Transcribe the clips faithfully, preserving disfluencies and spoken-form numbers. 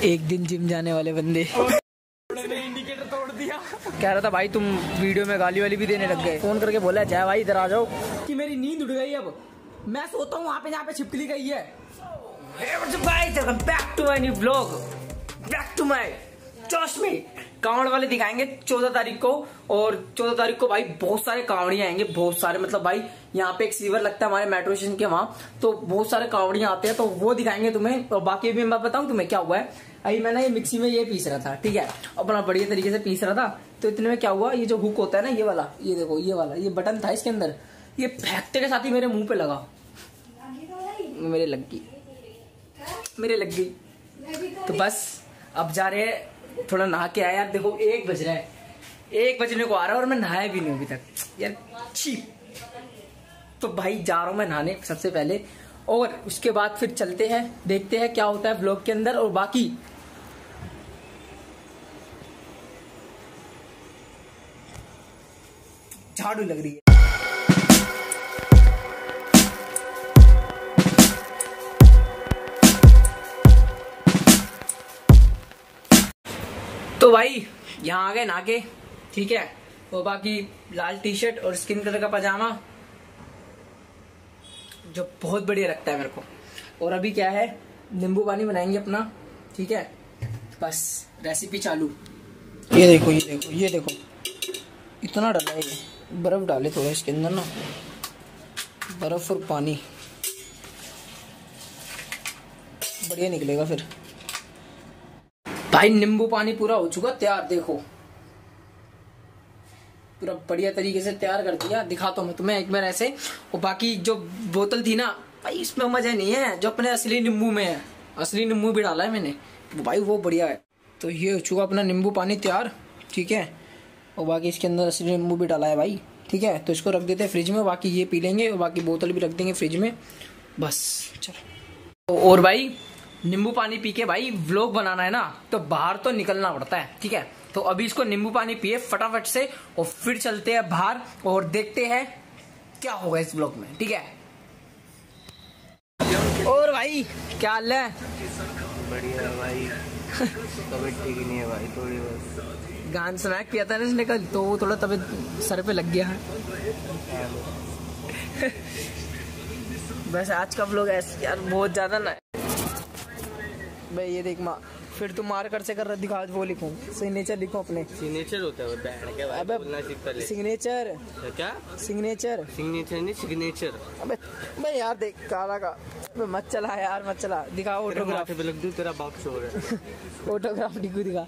एक दिन जिम जाने वाले बंदे इंडिकेटर तोड़ दिया। कह रहा था भाई तुम वीडियो में गाली वाली भी देने लग गए। फोन करके बोला जय भाई इधर आ जाओ कि मेरी नींद उड़ गई। अब मैं सोता हूँ वहाँ पे जहाँ पे छिपकली गई है। Back to my new blog, back to my trust me. कांवड़ वाले दिखाएंगे चौदह तारीख को, और चौदह तारीख को भाई बहुत सारे कांवड़ियां आएंगे, बहुत सारे। मतलब भाई यहाँ पे एक सीवर लगता है हमारे मेट्रो स्टेशन के वहां, तो बहुत सारे कांवड़ियां आते हैं, तो वो दिखाएंगे तुम्हें। और बाकी भी मैं बताऊं तुम्हें क्या हुआ है। अभी मैंने ये मिक्सी में ये पीस रहा था, ठीक है, अपना बढ़िया तरीके से पीस रहा था। तो इतने में क्या हुआ, ये जो हुक होता है ना, ये वाला, ये देखो ये वाला, ये बटन था इसके अंदर, ये फेंकते के साथ ही मेरे मुंह पे लगा, मेरे लग गई, मेरे लग गई। तो बस अब जा रहे हैं, थोड़ा नहा के आया यार। देखो एक बज रहा है, एक बजने को आ रहा है और मैं नहाया भी नहीं अभी तक यार, छी। तो भाई जा रहा हूं मैं नहाने सबसे पहले, और उसके बाद फिर चलते हैं, देखते हैं क्या होता है व्लॉग के अंदर। और बाकी झाड़ू लग रही है। तो भाई यहाँ आ गए नहा के, ठीक है। वो बाकी लाल टी शर्ट और स्किन कलर का पजामा जो बहुत बढ़िया लगता है मेरे को। और अभी क्या है, नींबू पानी बनाएंगे अपना, ठीक है। बस रेसिपी चालू। ये देखो ये देखो ये देखो, इतना डाला है, ये बर्फ डाले थोड़ा इसके अंदर ना, बर्फ और पानी बढ़िया निकलेगा फिर। भाई नींबू पानी पूरा हो चुका तैयार, देखो पूरा बढ़िया तरीके से तैयार कर दिया। दिखाता हूँ मैं तुम्हें एक बार ऐसे। और बाकी जो बोतल थी ना भाई, इसमें मजा नहीं है जो अपने असली नींबू में है। असली नींबू भी डाला है मैंने भाई, वो बढ़िया है। तो ये हो चुका अपना नींबू पानी तैयार, ठीक है। और बाकी इसके अंदर असली नींबू भी डाला है भाई, ठीक है। तो इसको रख देते हैं फ्रिज में, बाकी ये पी लेंगे, और बाकी बोतल भी रख देंगे फ्रिज में, बस चलो। और भाई नींबू पानी पी के भाई व्लॉग बनाना है ना, तो बाहर तो निकलना पड़ता है, ठीक है। तो अभी इसको नींबू पानी पिए फटाफट से, और फिर चलते हैं बाहर और देखते हैं क्या होगा इस व्लॉग में, ठीक है। और भाई क्या हाल है? बढ़िया भाई, तबीयत ठीक नहीं है भाई, थोड़ी बस गान स्नैक पिया था ना इसने कल, तो वो थोड़ा तबीयत सर पे लग गया है। बस आज का व्लॉग ऐसे यार बहुत ज्यादा ना भाई। ये देख माँ, फिर तुम मार कर से कर रहा, दिखा वो लिखूं, सिग्नेचर लिखो अपने। सिग्नेचर होता है वो बैंड के भाई, बोलना सीख पहले। सिग्नेचर क्या? सिग्नेचर सिग्नेचर नहीं सिग्नेचर। अबे भाई यार देख काला का, मत चला यार मत चला, दिखाओ ऑटोग्राफ पे लग दूं, तेरा बाप शोर है। ऑटोग्राफ दिखो, दिखा।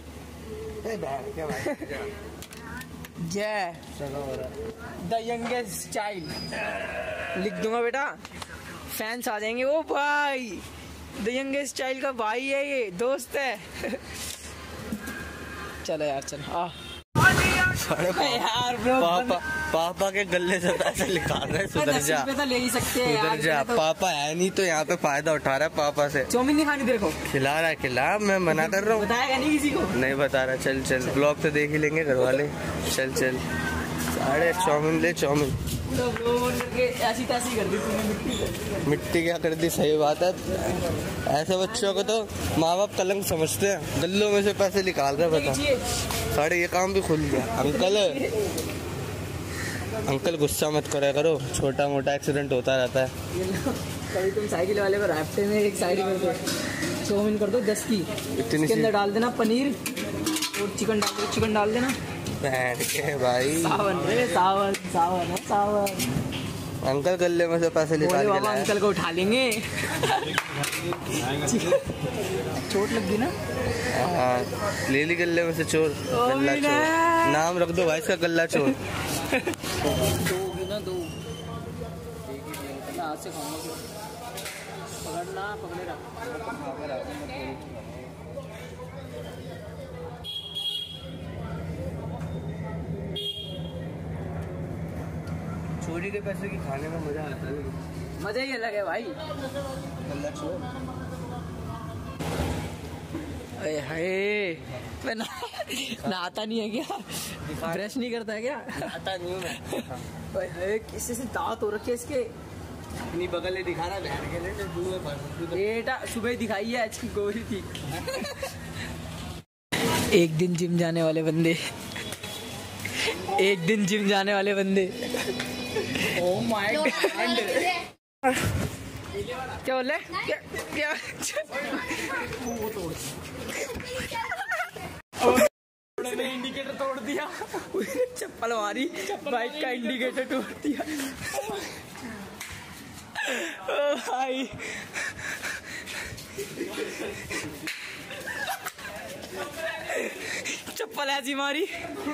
जय द यंगेस्ट चाइल्ड लिख दूंगा बेटा, फैंस आ जाएंगे। ओ भाई द यंगेस्ट चाइल्ड का भाई है, ये दोस्त है। चलो यार चलो आ यार ब्रो, पापा पापा के गले से पैसे निकाल रहे हैं, सुधर जा, तो ले ही सकते हैं सुधर जा। तो... पापा है नहीं तो यहाँ पे फायदा उठा रहा है पापा से। चाउमीन नहीं खानी तेरे को? खिला रहा है, खिला, मैं मना कर रहा हूँ। बताएगा नहीं किसी को? नहीं बता रहा। चल चल, ब्लॉग तो देख ही लेंगे घर वाले। चल चल, अरे चाउमीन ले, चाउमीन ऐसी तैसी कर दी तूने, मिट्टी मिट्टी क्या कर दी। सही बात है, ऐसे बच्चों को तो माँ बाप कलंक समझते हैं, गल्लों में से पैसे निकाल रहे। बता साढ़े ये काम भी खुल गया। अंकल अंकल गुस्सा मत करा करो, छोटा मोटा एक्सीडेंट होता रहता है। कभी तुम साइकिल वाले को राफ्टे में एक साइड कर दो, चाउमीन कर दो दस की, इसके अंदर डाल देना पनीर और चिकन डाल दो, चिकन डाल देना। बैठ के भाई, सावन रे सावन, सावन है सावन। अंकल गले में से पैसे निकाल के लाए। अंकल को उठा लेंगे। चोट लग गई ना? हाँ, ले ली गले में से चोर, गल्ला चोर नाम रख दो भाई इसका, गल्ला चोर। दो भी ना, दो हाथ से खाऊंगा, पकड़ना पकड़े रख। चोरी के पैसे की खाने में मजा आता है, मजा ही अलग है भाई। गल्ला चोर। अरे हाय, मैं ना, नहाता नहीं है क्या? ब्रश नहीं करता है क्या? नहाता नहीं हूँ मैं। हाय, किसी से दांत हो रखे इसके, अपनी बगल दिखाना बेटा सुबह ही दिखाई है, आज की गोरी थी। एक दिन जिम जाने वाले बंदे, एक दिन जिम जाने वाले बंदे। ओह माय गॉड, क्या बोल रहे? क्या क्या इंडिकेटर तोड़ दिया, चप्पल मारी, बाइक का इंडिकेटर तोड़ दिया। ओ भाई चप्पल ऐसी मारी,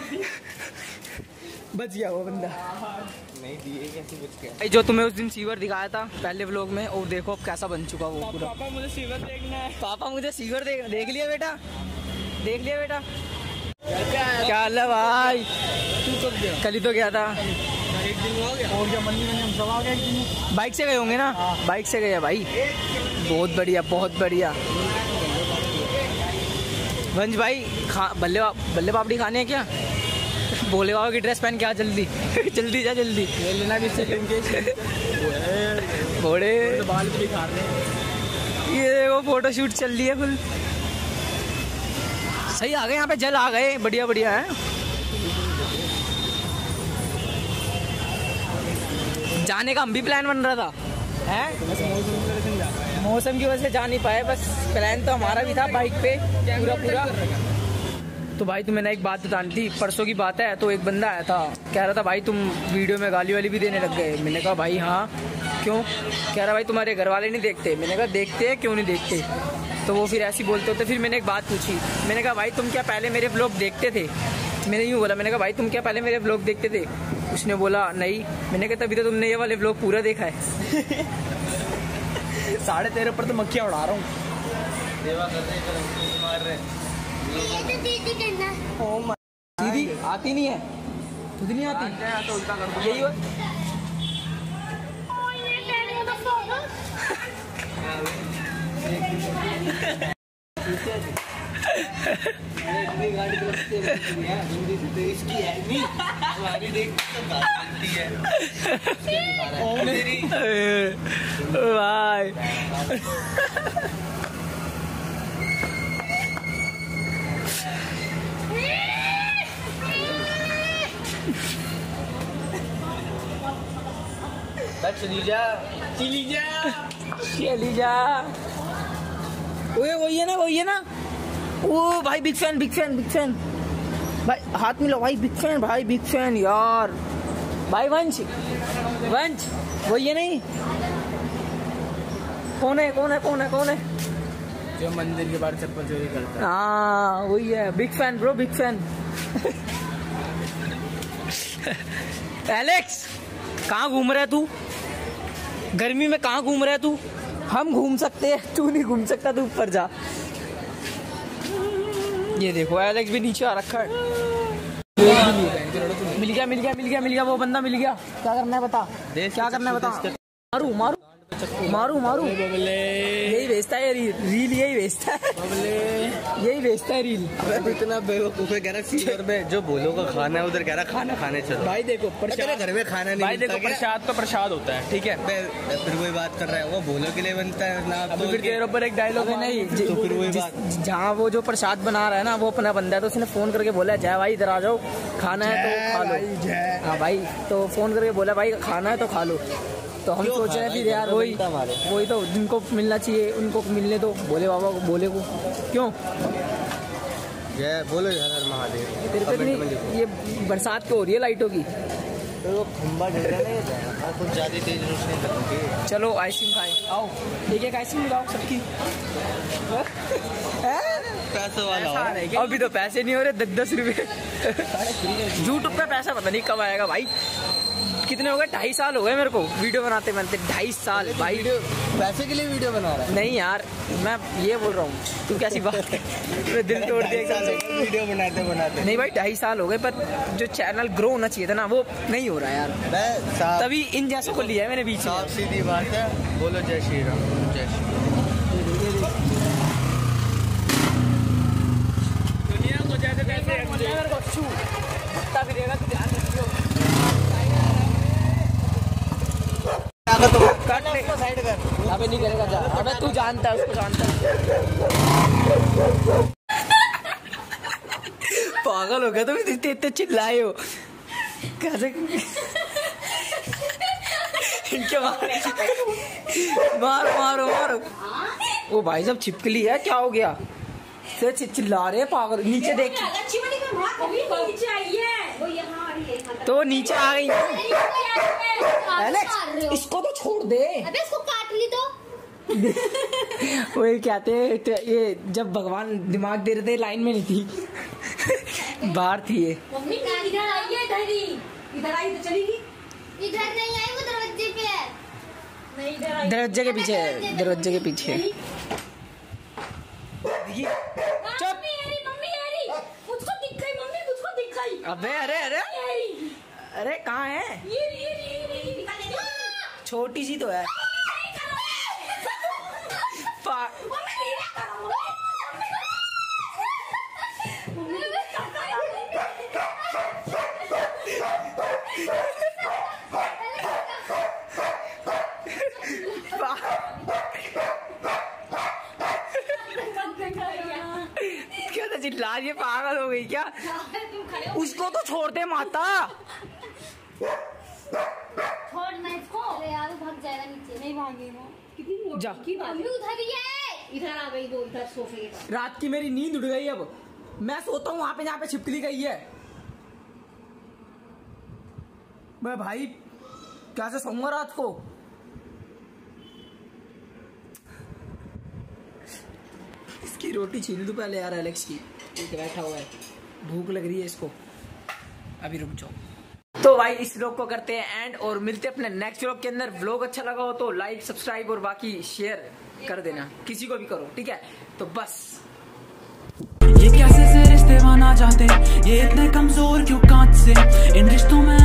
बच गया वो बंदा। नहीं दिए कैसे बच गया? जो तुम्हें उस दिन सीवर दिखाया था पहले व्लॉग में, और देखो अब कैसा बन चुका वो पूरा। पापा मुझे सीवर देखना है। पापा मुझे सीवर देख देख लिया बेटा, देख लिया बेटा। क्या हाल है भाई? तू कब गया? कल ही तो गया था। एक दिन हो गया। और क्या मंडी में हम सब आ गए एक दिन। बाइक से गए होंगे ना? बाइक से गए भाई, बहुत बढ़िया बहुत बढ़िया। वंश भाई खा बल्ले बल्ले पापड़ी खाने हैं क्या? भोले बाबा की ड्रेस पहन के आ जल्दी जल्दी जा जल्दी। ये लेना भी इससे क्योंकि घोड़े बाल भी दिखा रहे हैं। ये देखो फोटो शूट चल रही है फुल। सही आ गए यहाँ पे, जल आ गए, बढ़िया बढ़िया है। जाने का हम भी प्लान बन रहा था, है मौसम की वजह से जा नहीं पाए। बस प्लान तो हमारा भी था बाइक पे पूरा पूरा। तो भाई तुम्हें ना एक बात बतानी थी, परसों की बात है। तो एक बंदा आया था, कह रहा था भाई तुम वीडियो में गाली वाली भी देने लग गए। मैंने कहा भाई हाँ क्यों? कह रहा भाई तुम्हारे घर वाले नहीं देखते। मैंने कहा देखते हैं, क्यों नहीं देखते? तो वो फिर ऐसी बोलते होते। फिर मैंने एक बात पूछी, मैंने कहा भाई तुम क्या पहले मेरे व्लॉग देखते थे? मैंने यूँ बोला, मैंने कहा भाई तुम क्या पहले मेरे व्लॉग देखते थे? उसने बोला नहीं। मैंने कहा तभी तो तुमने ये वाले व्लॉग पूरा देखा है। साढ़े तेरह पर तो मक्खियाँ उड़ा रहा हूँ। दीदी आती नहीं है, खुद नहीं आती तो उल्टा कर यही हो। भाई चली जा चली जा चली जा। ओए वही है ना, वही है ना। ओ भाई big fan big fan big fan भाई, हाथ मिलो भाई, बिग फैन भाई, बिग फैन यार भाई। वंश वंश वही है नहीं? कौन है कौन है कौन है कौन है? जो मंदिर के बाहर चप्पल चोरी करता है। हाँ वही है, big fan bro, big fan. Alex कहाँ घूम रहा है तू? गर्मी में कहाँ घूम रहा है तू? हम घूम सकते हैं, तू नहीं घूम सकता, तू ऊपर जा। ये देखो एलेक्स भी नीचे आ रखा है। मिल गया मिल गया मिल गया मिल गया, वो बंदा मिल गया। क्या करना है बता, क्या करना है बता। मारू मारू मारू मारू, यही भेजता है रील, रील यही भेजता है, यही भेजता है रील। इतना बेवकूफ है, कह रहा सीवर में जो बोलो का खाना है उधर कह रहा खाना खाने चलो। भाई देखो तेरे घर में खाना नहीं भाई देखो, प्रसाद तो प्रसाद होता है, ठीक है। फिर वही बात कर रहा है, वो बोलो के लिए बनता है ना। तो फिर तेरे ऊपर एक डायलॉग है नहीं, तो फिर वही बात, जहाँ वो जो प्रसाद बना रहा है ना वो अपना बंदा है, तो उसने फोन करके बोला जय भाई इधर आ जाओ, खाना है तो खा लो। हाँ भाई, तो फोन करके बोला भाई खाना है तो खा लो। तो हम सोच रहे हैं फिर यार वही वही तो जिनको मिलना चाहिए उनको मिलने दो, बोले बाबा को, बोले को क्यों जय बोलो यार महादेव। फिर फिर नहीं, ये बरसात क्यों हो रही है लाइटों की? तो वो खंबा जल रहा है ना, कुछ ज्यादा तेज रोशनी लगती है। चलो आइसक्रीम खाएं, आओ ठीक है, आइसक्रीम मिलाओ सबकी। पैसे वाला अभी तो पैसे नहीं हो रहे, दस दस रुपए। यूट्यूब पे पैसा पता नहीं कब आएगा भाई। कितने हो गए? ढाई साल हो गए मेरे को वीडियो बनाते बनते, ढाई साल भाई। पैसे के लिए वीडियो बना रहा है? नहीं यार, मैं ये बोल रहा हूँ, तू कैसी बात है, मैं दिल तोड़ दिया वीडियो बनाते बनाते। नहीं भाई ढाई साल हो गए, पर जो चैनल ग्रो होना चाहिए था ना वो नहीं हो रहा यार। तभी इन जैसों को लिया है मैंने बीच में। सीधी बात है, बोलो जय श्री राम। जय श्री दुनिया को जैसे तैसे कट अबे नहीं करेगा जा। अबे तू जानता है उसको, जानता है। पागल हो गया तुम, इतने इतने चिल्लाए हो कैसे? इनके मारो मारो मारो। ओ भाई साहब छिपकली है, क्या हो गया? चिल्ला रहे पागल। नीचे देख, तो नीचे आ गई। एलेक्स इसको तो छोड़ दे। अबे इसको काट ली तो। वही कहते हैं तो ये जब भगवान दिमाग दे रहे थे लाइन में नहीं थी, बाहर थी ये। मम्मी इधर आई है, इधर ही इधर आई तो चलेगी। इधर नहीं आई, वो दरवाजे पे है। नहीं इधर आई, दरवाजे के पीछे, दरवाजे के पीछे। चुप। मुझको दिख गई मम्मी, मुझको दिख गई। अबे अरे अरे अरे कहाँ है? छोटी सी तो है। क्या था चिल्ला, ये पागल हो गई क्या? उसको तो छोड़ दे माता। छोड़ मैं इसको। अरे यार भाग जाएगा नीचे। नहीं भागेगा। कितनी जा। मम्मी उधर ही है। इधर आ गई वो, इधर सोफे के पास। रात की मेरी नींद उड़ गई। अब मैं सोता हूँ वहां पे जहाँ पे छिपकली गई है। मैं भाई कैसे सोऊंगा रात को? इसकी रोटी छीन लूं पहले यार एलेक्स की। एक बैठा हुआ है, भूख लग रही है इसको। अभी रुक जाओ। तो भाई इस व्लॉग को करते हैं एंड, और मिलते हैं अपने नेक्स्ट व्लॉग के अंदर। व्लॉग अच्छा लगा हो तो लाइक सब्सक्राइब और बाकी शेयर कर देना, किसी को भी करो, ठीक है? तो बस ये कैसे से रिश्ते बना जाते, ये इतने कमजोर क्यों कांच से इन रिश्तों में